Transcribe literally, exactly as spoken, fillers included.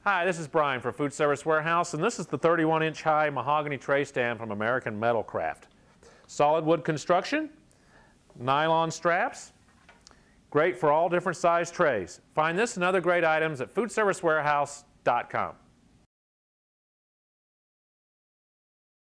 Hi, this is Brian for Food Service Warehouse, and this is the thirty-one inch high mahogany tray stand from American Metalcraft. Solid wood construction, nylon straps, great for all different size trays. Find this and other great items at food service warehouse dot com.